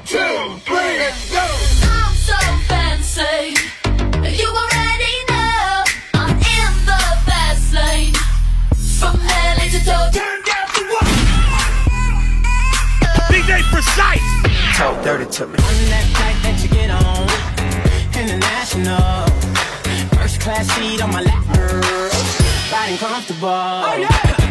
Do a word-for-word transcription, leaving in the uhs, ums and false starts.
two, three, and go! I'm so fancy. You already know I'm in the fast lane. From L A to Tokyo. Turn down the wall! D J Precise! Talk dirty to me. On that flight that you get on, international. First class seat on my lap, girl. Riding comfortable. Oh, yeah.